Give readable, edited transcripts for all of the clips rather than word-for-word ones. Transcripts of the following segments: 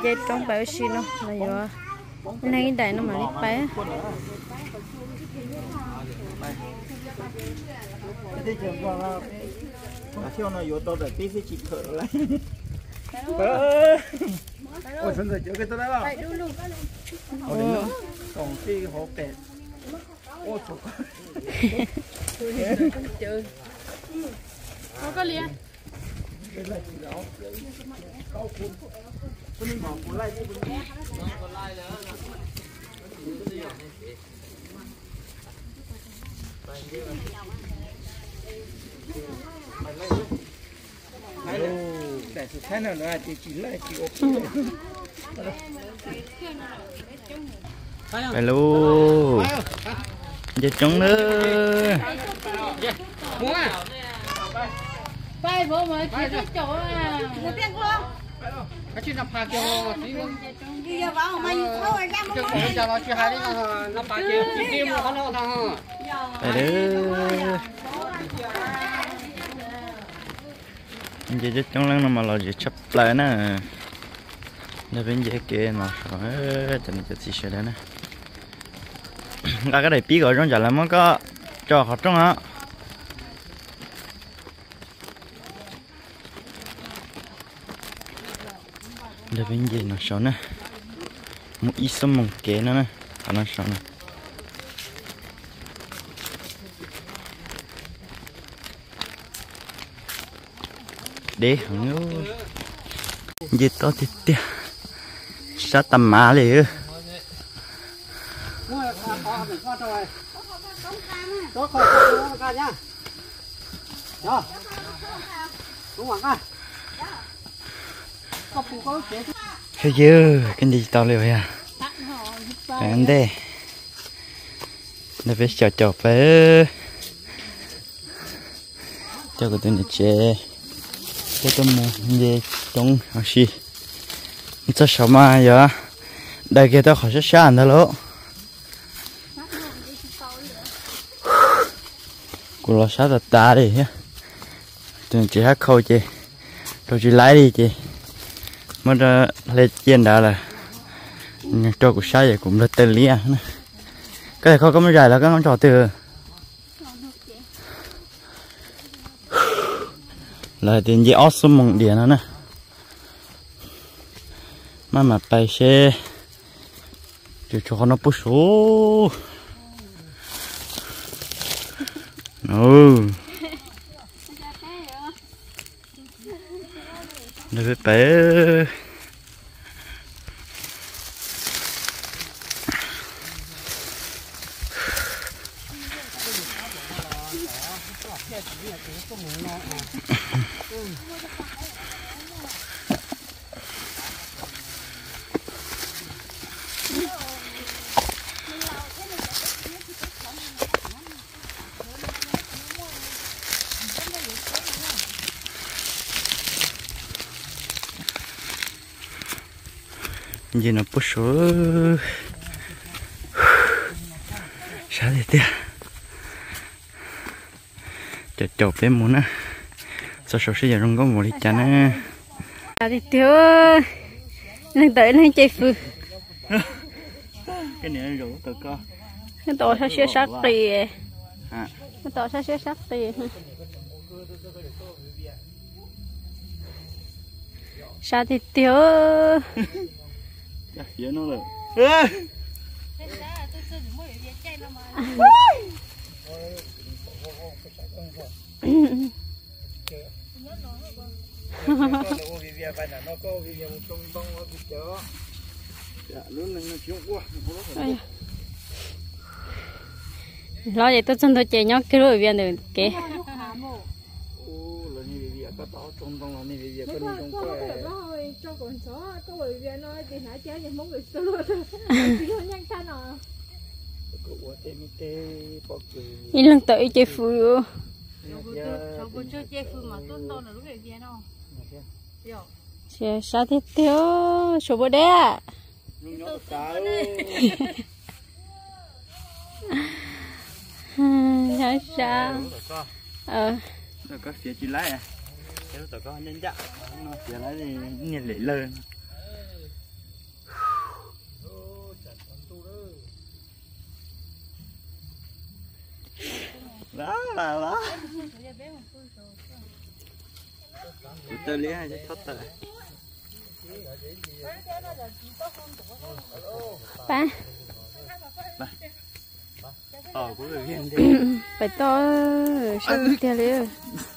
dây trong bao xí nó là do này đại nó mà đi bé theo nó yếu tố để tí sẽ chịu thở lại ôi chân rồi chịu cái tôi đấy không ôi đấy nữa còn tí hộp tệ ôi chụp chơi không có liền để sự thay nào là chỉ lại chỉ ốp hello giờ trống nữa bay bố mới kia cái chỗ à một tiếng không cái chuyện nạp phạt cho đi vào mà thôi ra một cái cho vào chuyện hai đi nó phạt chỉ kim nó nó thằng giờ giờ trống lắm mà lo giờ chấp lại nè để bên dưới kia nó rồi cho nên chỉ sẽ đấy nè cái này bí gọi trong chả là mới có cho họ trong á để bên dưới nó sống nè một ít sâm mông kế nữa nè nó sống nè để không gì to thì tiếc sát tầm má liền cái dư cái gì tao liều à anh đây nó phải chọt với cho cái tên này chơi cái tôm gì trong học sĩ cho sao mà giờ đây kia tao khỏi sát sát đó lỗ cô lo sát ta đi nhá đừng chỉ hát khâu chị rồi chị lái đi chị mất lên trên đó là cho cuộc sát vậy cũng là tên lý à cái này không có mấy dài là các con trò từ là tiền gì awesome mong điện nữa nè mà bay xe cho nó bút số để bé gì nó bút số sao thế tiếc chợt chợt bé muốn á sao sao sẽ giờ không có một đi chán á sao thì thiếu nên tới nên chơi phư cái này rủ từ co cái tổ sao sẽ sắc tì cái tổ sao sẽ sắc tì sao thì thiếu giờ nó rồi lo vậy tôi chân tôi chạy nhóc cái rồi viên được kế in lần tới chơi phù chơi sao thế thiếu số bữa đấy à sao rồi có phía chỉ lái à tao có nên dạ nó phía lái thì nhìn lệ lên Đó. Tôi lấy hai cái thoát tờ. Ba. Của người viên đi. Phải to sao tiền liền.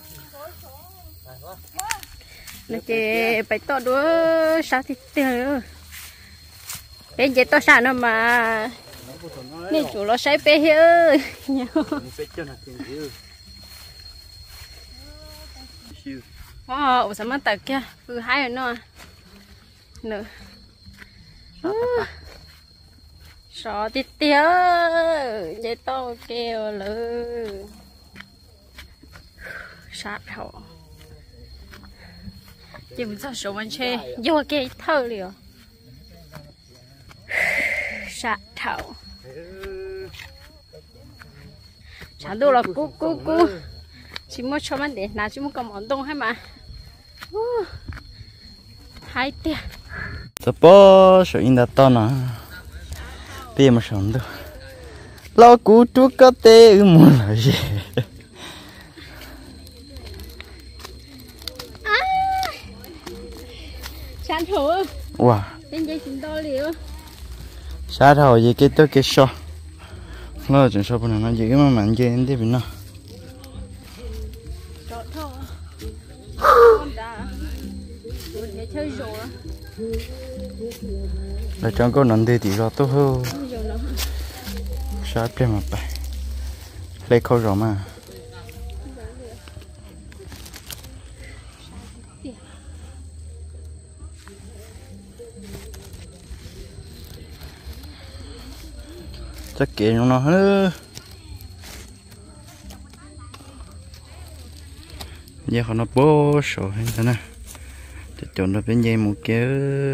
Nó chỉ phải to đũa sao thì tiền liền. Bên chế to sao nó mà. Nên chủ nó sai bé ơi. Wow, sao mà tật kia, vừa hai rồi nó. Nữa. Sợ tí tía, vậy to kêu lư. Sát hậu. Chỉ muốn sao số mình chê, vô cái thơ liều. Sát hậu. Sáng đồ là cú. Chỉ muốn cho mình để, nào chỉ muốn cầm ổn đông hay mà. Hai tía. Tập bó số in đặt to nè. Bây mà sống đâu. Lo cú chú có tê muốn là gì. Sáng thử. Wow. Bên dây xin to liều. Sáng thử gì cái tôi cái sọ. Lo chẳng sọ bọn nó gì cái mà mạnh dây em đi bên nó. Rõ thơ. Con đã. Tôi thấy chơi rồi. Là trong con nón thì rõ tốt hơn. Sát trên mặt bài. Lấy khâu rõ mà. Chắc kệ nó hết. Giờ họ nó bố sổ hết thế này. Để chọn nó bên dây một cái.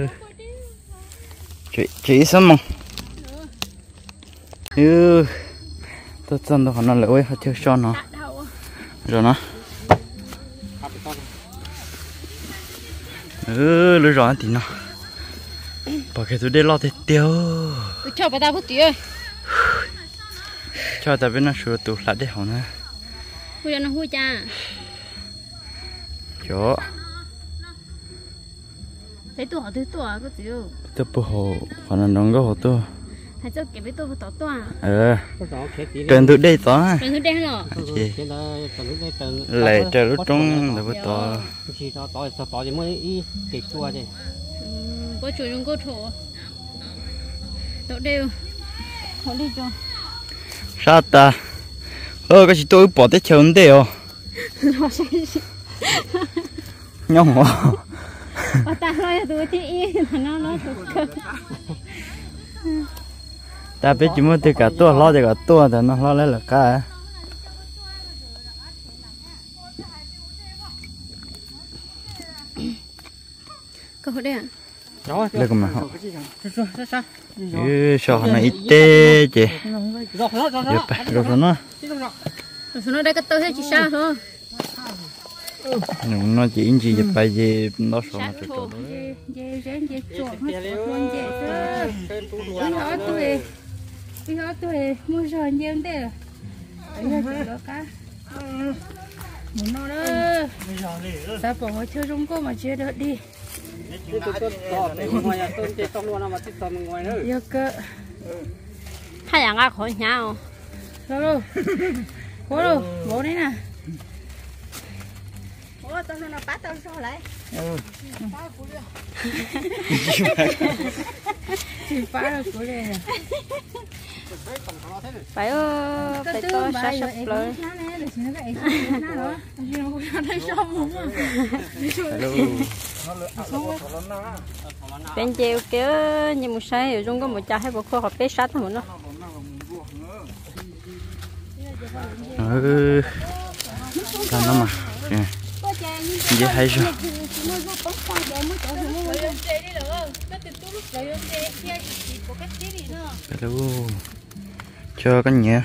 Chị sao mà. Tôi chân đó nó lỗi họ chưa cho nó. Rồi nó. Lưỡi rõ thì nó. Bỏ cái tôi để lo thì tiêu. Tôi cho bà ta bút tí ơi. Cho ta bên nó sửa tủ lại để họ nữa. Hui nó hui cha. Chỗ. Lấy tôi có chịu. Tôi bố hồ, họ nó nóng có hồ tôi. Hãy cho cái với tôi vào tỏ tòa. Cần tôi đây tỏ. Cần tôi đây hả? Chị. Lại trời lúc trống là với tỏ. Tỏ thì mới ý kịch chua chứ. Có chủ trong cô thổ. Đậu đều. Họ đi cho. Sao ta? Cái gì tôi bỏ tới chớm đây à? Nhông hả? Ta nói là tôi thì nó cực. Ta biết chỉ muốn từ cả tua lo từ cả tua thì nó lo lấy là cả. Có đây à? Lấy cái mà họ. Sao nó ít tê chị? Rồi nó. Rồi nó đây cái tôi hết chỉ sao thôi. Nó chỉ in gì bài gì nó số mà cho đó. Dê chuột hết luôn dê chứ. Bây giờ tôi mua rồi nhiều thế. Bây giờ chỉ đó cá. Muốn nó đó. Ta bỏ chơi rong cô mà chưa được đi. Giờ cơ. Hai dạng à khỏi nhau. Rồi. Cố rồi, bố đấy nè. Ủa, tao nó bắt tao sao lại? Chị phá rồi của đây nè. Phải to sát sắp lời. Bên chiều kia như một say ở trong có một chai hay một khô hộp bé sát thôi nó. Sao nó mà. Dễ hay rồi. Hello. Cho cái nhẹ.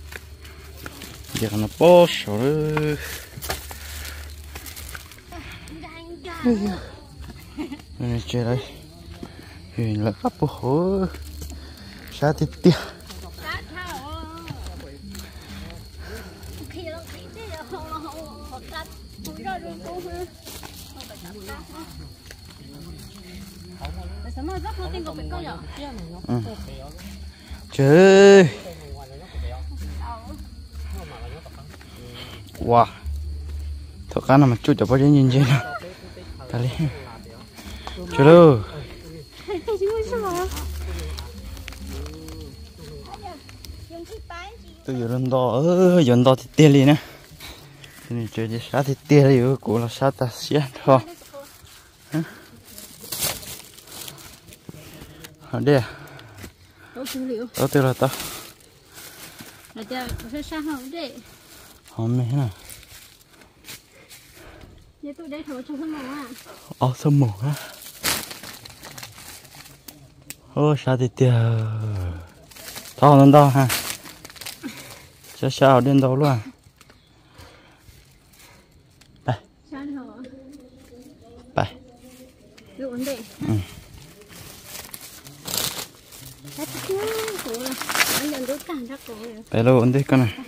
Giờ nó bó sổ. Này chơi đây thì là các bộ hố xa thịt tia chơi wow thật ra là một chút cho bao nhiêu nhìn chơi nào kali chơi đâu tôi dọn đó thì tiền liền nè thì chơi đi sát thì tiền rồi cũng là sát ta xé thôi ở đây đâu tiêu là tao là cho sẽ sang hậu đấy hôm nay nè giờ tôi đây thổi trong sân màu ở sân màu á ô sát thì tiền thao lên đâu ha sao đến đâu luôn đây đây đây luôn đi con này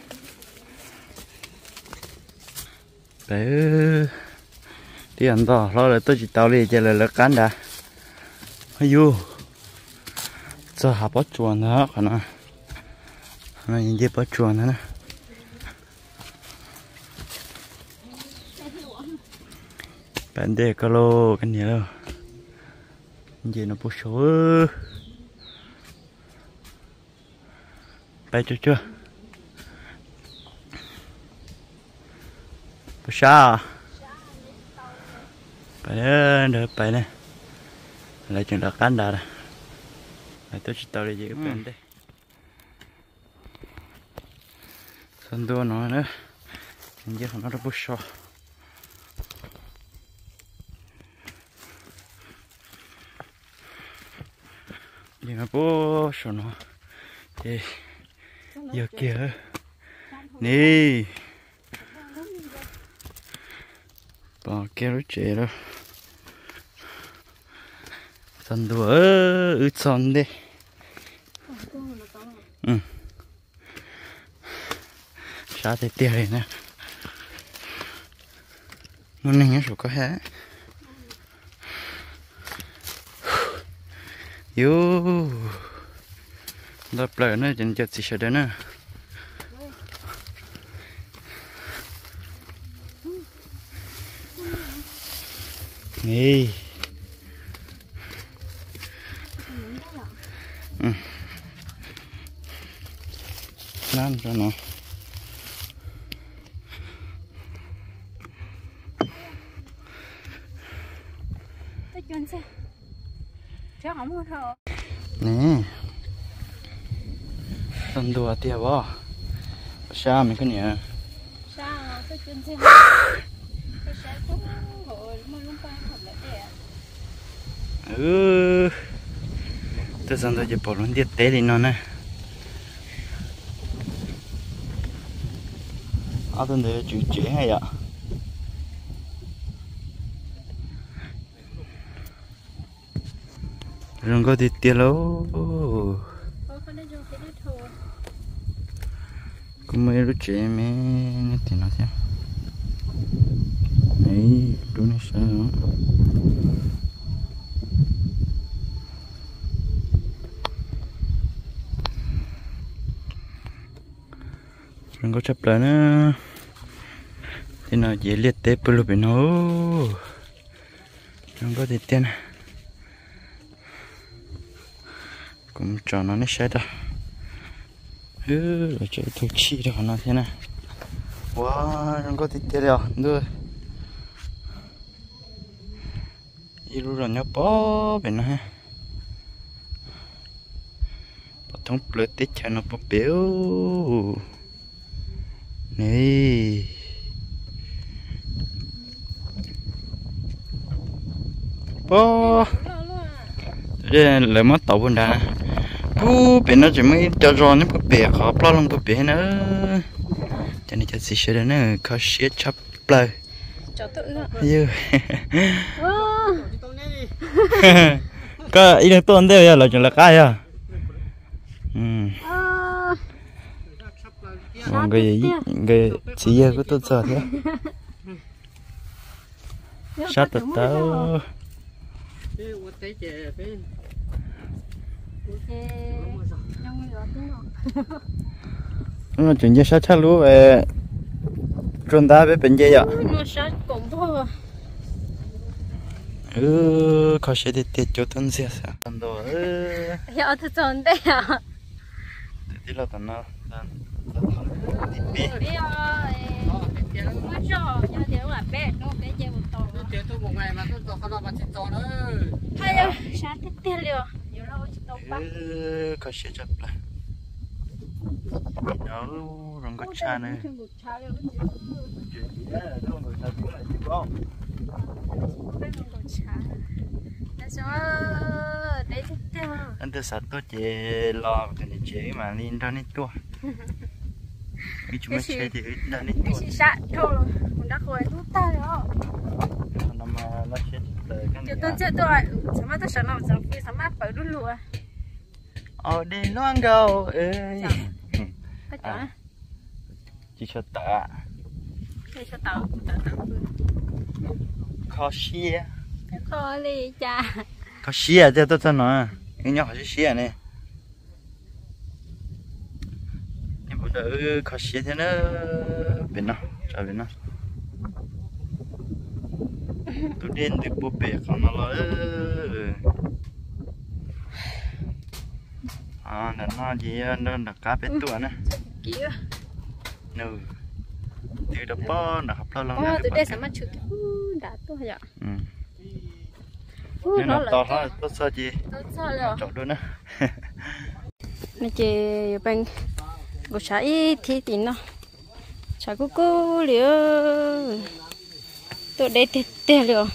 đấy đi ăn to lo là tôi chỉ tao đi chơi là cán đã hay vô giờ học bắt chuồn nữa còn nữa này nhìn thấy bắt chuồn nữa nè bạn để calo cái nhiều gì nó bút số bay chưa bút sao bay nữa bay này lại chuyện đặc cán đã này tôi chỉ tao đi gì bạn đây sân đua nó nữa nhìn thấy nó bút số nhưng mà bố số nó thì giờ kia nè bỏ kia nó chế rồi sân đua ướt sân đi sao thì tiền này nè muốn nhanh số có hết yo đập lại nữa chân chật xịt đấy nè nè làm cho nó nè tận đùa tiệp bò sao mình cái nhỉ sao tôi chuyên xem tôi sẽ cũng hồi mà lúc qua thật là đẹp tôi sang tôi chỉ bỏ luôn tiệt té đi nó nè tôi để chữ chế hay ạ rừng có thịt tiệt lâu cũng mấy lúc chế mấy như thế nào thế này đúng là sao rừng có chấp lại nữa thì nó dễ liệt tế bự bên nó rừng có thịt tiệt cũng cho nó sẽ ra rồi chơi thú chi đó nó thế này wow nó có thịt tiệt rồi đưa ilu rồi nhớ bó bên nó ha bắt thông plei tết cho nó bó béo này bó đây là mất tàu bên đó bố bên nó chỉ mới cho rồi nó bể khó bao lông bể nữa cho nên cho xí xí nữa khó xí chắp lời cho tự nữa yêu có ý định tuần đây là chuyện là cái à người chỉ có tốt sợ thế sát tật tao nó chuyện gì sát sát lúa về trôn đá với bệnh gì vậy nó sát cũng thôi có sẽ đi tiệt cho thân xe sao thân đồ hiểu thật tròn đấy à đi lo tận nó có sẽ chặt lại nó rong có cha này anh tôi sợ tôi chỉ lo cái này chế mà lên đó nên tua cái chúng mình chơi thì đó nên tua cái sát thôi mình đã khỏi rút tay rồi nó mà nó chết tới cái tôi chết tôi sao mà tôi sợ nào sao phi sao mà phải đun lụa ở đây loang gầu ơi cái chỗ chỉ cho tạ cho tao khó xia khó đi cha khó xia chứ tôi nói cái nhỏ khó xia này em muốn đỡ khó xia thế nữa bên nào cho bên nào tôi đến được bố bể không nó lo là nó gì nó là cá bé tua nè kia nè từ đó bao là học lâu lâu từ đây sao mà chụp đã tôi vậy nên là to hơn tốt sao chị chọn luôn á nè chị bên của trái thì tí nó trái cô liều tôi đây tê liều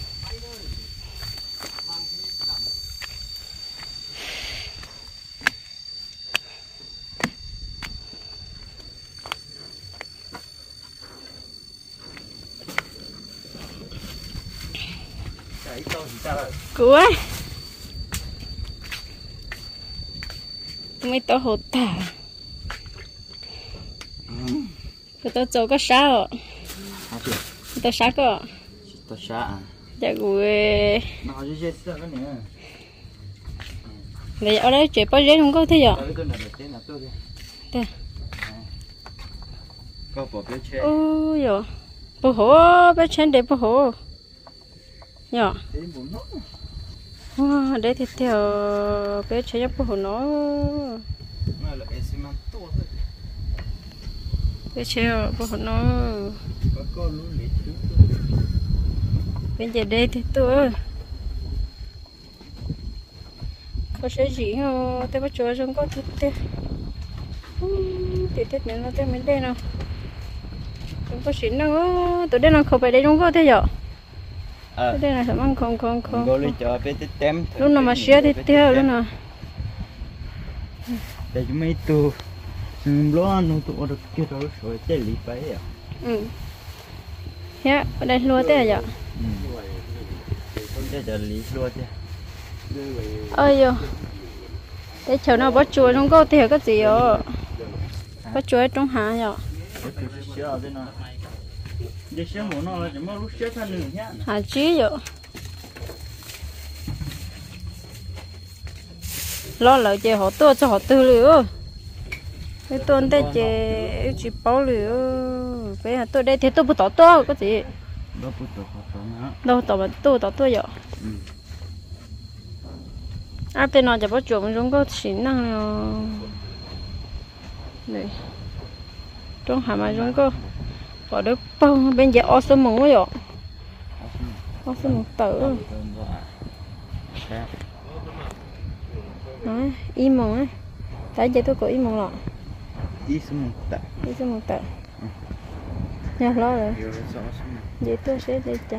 cứu ấy mấy tao hột thả tao cho cái sao tao sao cơ tao sao dạ gue nó có gì sao cái này này ở đây chế bao giờ không có thế giờ đây có bỏ bé che ôi giờ bố hổ bé chen để bố hổ nhở wow để thì theo bé chen bố hổ nó bé chen bố hổ nó bây giờ đây thì tôi có sẽ gì không tôi bắt chuột không có thịt thịt này nó tới mấy đây nào không có xịn đâu tụi đây nó không phải đây không có thế giờ đây là sao không có lấy cho bé tết tem lúc nào mà xé thì theo lúc nào để chúng mấy tu lo nó tụi được kia đó rồi chơi lì phải à yeah ở đây lúa thế giờ chơi giờ lì lúa chứ ơi yo để chờ nào bắt chuột không có thì cái gì rồi bắt chuột trong hạ rồi hạ chí rồi lo lại chơi họ tua cho họ tư liệu cái tuần đây chơi chỉ bao liệu bây giờ tôi đây thì tôi不tỏ tua cái gì đâu tỏ mà tôi tỏ tua rồi à bên nào chỉ bắt chuột mình không có xịn năng này trong hàm mà không có bỏ được bao bên giờ ở sân mông rồi ở sân mông tử nói im mông ấy tại giờ tôi có im mông rồi im sân mông tử nha lo rồi vậy tôi sẽ đi chả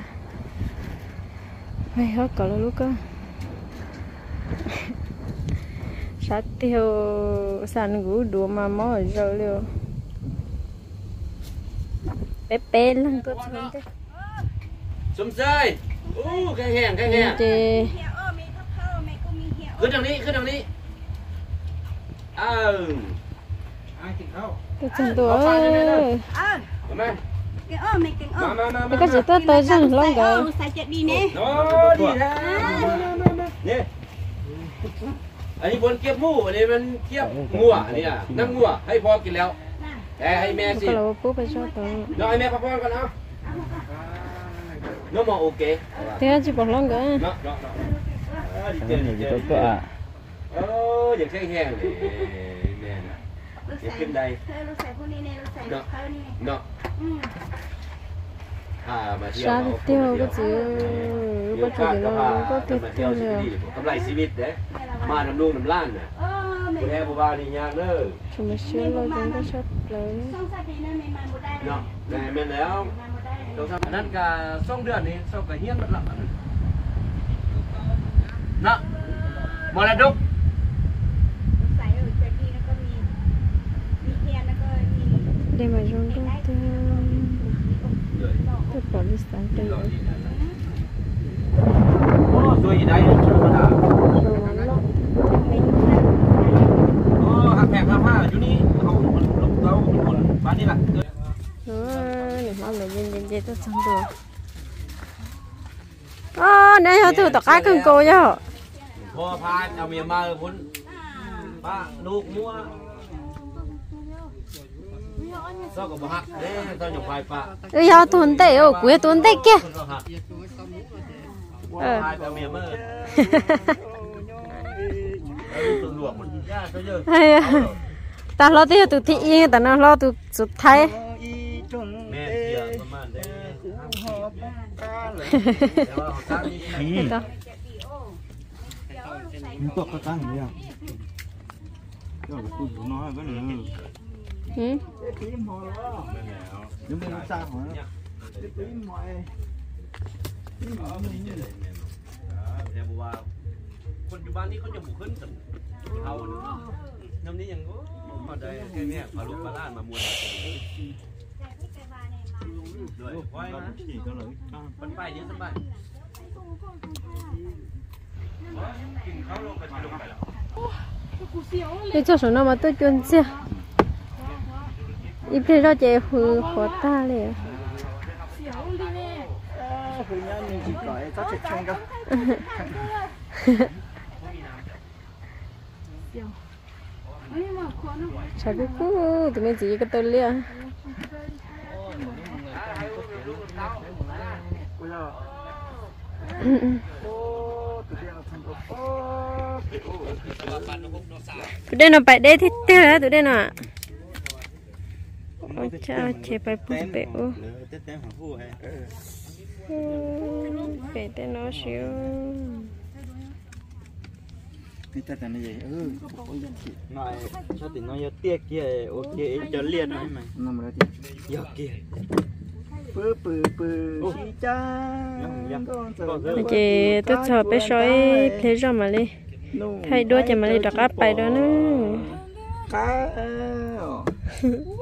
mày hết cỡ lúc cơ sát tiêu sàn gù đùa mà mò rồi liều bé bé lăng tôi chơi thế สมเสยโอ้แข็งแห้งเจเฮียมีทับเท่าแม่ก็มีเฮียขึ้นทางนี้ cái chân tuổi เห็นไหมเก่งแม่เก่ง cái cái gì tôi rằng lông cái ใส่เจ็ดดีเน่โอ้ดีนะนี่อันนี้บนเกี๊ยบหมูอันนี้มันเกี๊ยบงัวนี่อ่ะน้ำงัวให้พอกินแล้วแต่ให้แม่สิ cái là bố phải cho tôi น้องให้แม่พักผ่อนก่อนเอาน้องมองโอเค thế chỉ bằng lông cái เนาะดีเจนี่จะตัวอ่ะอย่างแข็งแห้งเลยแม่น่ะอย่าขึ้นใดเธอรู้ใส่พวกนี้เน่รู้ใส่เธอนี่เนาะมาเที่ยว sao thì tiêu cái gì có chuyện gì đâu có tiêu tiêu nhiều กำไรชีวิตเด้มาน้ำลูกน้ำล้านน่ะแม่ผู้แทนผู้บ้านนี่ยากเด้อ chúng mình xuyên lo chúng ta sắp lấy ต้องใส่ดีนะแม่มาบ่ได้เนาะแม่นแล้วมาบ่ได้ต้องทำอันนั้นก็2 เดือนนี่2ก็เฮียนบัดละเนาะมรดกใส่เจ็ดดีแล้วก็มีเฮียแล้วก็มี đây mà chúng ta tôi bỏ đi sáng đây rồi โอ้สวยอีได้ธรรมดา rồi ngắn lắm โอ้หักแพงหักผ้าอยู่นี่เขาเราเป็นคนบ้านนี่ล่ะ này mau là nhìn nhìn tôi xong rồi đây họ thử tao cá cưng cô chứ พอพาเอาเมียมาพุ่นป้าลูกมัวซอกกับบ่ฮักเด้ตอนอยู่ไฟป้า họ tuần tệ ở cuối tuần tệ kia พาเอาเมียมาตัวหลวงมันยากก็เยอะ ta lo tiêu từ thị yên ta nó lo từ sụt thái แม่เสียประมาณเด้แต่ว่าเขาตั้งนี่ đó มันตกกระตั้งเนี่ยก็พูดน้อยก็เลย ừ. ยังไม่รู้จักหัวปีหมอยแต่บอกว่าคนอยู่บ้านนี้เขาจะบุกขึ้นสันเขาน้ำนี้ยังก็พอได้แค่นี้พาลูกพาล้านมามวยด้วยไว้นะขี่ก็เลยมันไปเยอะสบายกินเขาลงไปลงไปแล้ว cái chỗ số nào mà tôi chuẩn chưa ít khi ra chơi hư khó ta liền คือเนี่ยมีจีก่อยจะเช็คช่องกัน sao biết cú tụi mình chỉ cái tôi liền กูจะโอ้ตัวเดียวทำตัวโอ้ tụi đây nó phải đây thì thế tụi đây nè ôi cha chế phải bụng bể ô bể tên nó xíu นี่แต่ในใหญ่ nói cho thì nó tiếc kia ok cho liền nói mày น้ำอะไรที่ giờ kia ปื้ชี้จ้า chị tôi sợ bé sói thế rồi mà đi thay đua cho mà đi đặt áp bài đó nữa ข้าว